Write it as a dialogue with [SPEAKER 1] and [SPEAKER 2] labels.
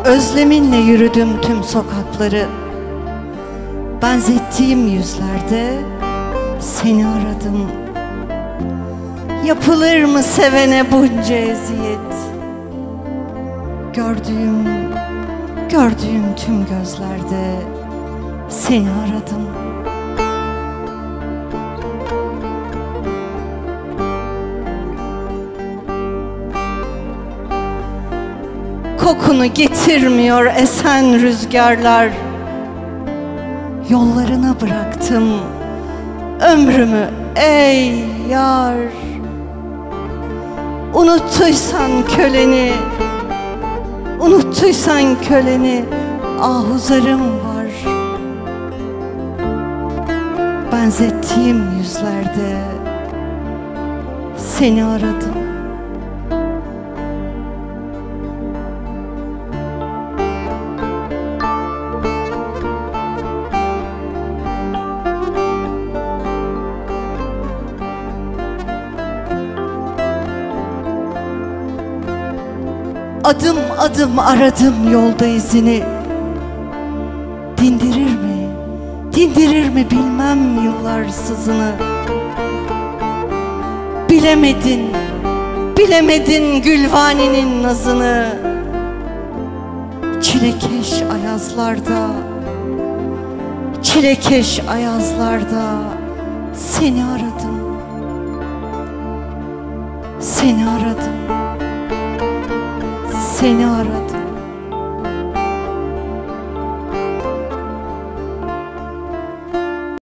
[SPEAKER 1] Özleminle yürüdüm tüm sokakları. Benzettiğim yüzlerde seni aradım. Yapılır mı sevene bunca eziyet? Gördüğüm tüm gözlerde seni aradım. Kokunu getirmiyor esen rüzgarlar. Yollarına bıraktım ömrümü ey yar. Unuttuysan köleni, ahuzarım var. Benzettiğim yüzlerde seni aradım. Adım adım aradım yolda izini. Dindirir mi bilmem yıllar sızını. Bilemedin Gülvani'nin nazını. Çilekeş ayazlarda seni aradım. Seni aradım.